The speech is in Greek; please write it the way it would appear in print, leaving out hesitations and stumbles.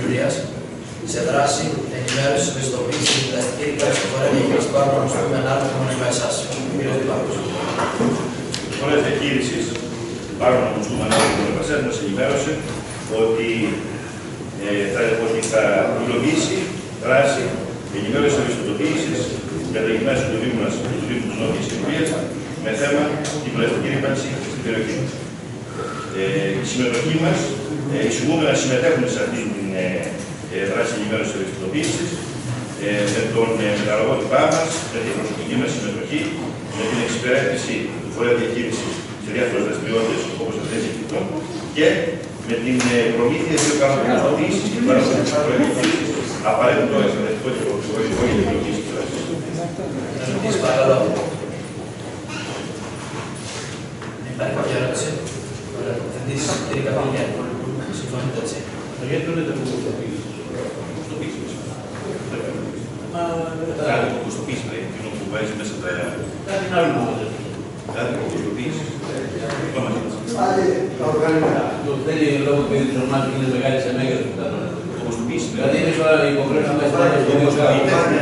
Ιδρύας σε δράση ενημέρωση, ευαισθητοποίηση και διδακτική εκπαίδευση του φορέα διαχείριση πάρκων που με ανάρτημα μόνο με εσάς. Κύριος Δήμαρχος. Ο φορέας διαχείρισης πάρκων που με ανάρτημα μόνο με εσάς μας ενημέρωσε ότι θα υλοποιήσει δράση ενημέρωση ευαισθητοποίησης για τα γυμνάσια του Δήμου μας και του Δήμου της Νότιας Κυπρίας με θέμα την πλαστική ρήπανση στην περιοχή. Η συμμετοχή μας, εισηγούμε να συμμετέχουμε σε αυτή τη δράση ενημέρωσης και ευαισθητοποίησης με τον μεταλλογότυπά μας, με την προσωπική μας συμμετοχή, με την εξυπηρέτηση του φορέα διαχείρισης σε διάφορες δραστηριότητες όπως αυτές εκτιμών και με την προμήθεια δύο κανονιστοποίησης και παραγωγή του φορέα διαχείρισης απαραίτητο εκπαιδευτικό και φορολογικό για την υλοποίηση της δράσης. Υπάρχει κάποια ερώτηση? Θετήσεις, κύριε Καπηλιά. Συμφωνείτε έτσι? Γιατί το λέτε αποστοποίηση. Κάτι που αποστοποίηση, εκείνο που βάζει μέσα τα... Κάτι άλλο να λέτε. Κάτι που αποστοποίηση. Το θέλει λόγω του ίδιου ομάδου και είναι μεγάλη σε μέγεθος. Αποστοποίηση. Δηλαδή είναι τώρα η υποχρέωση να πάει στο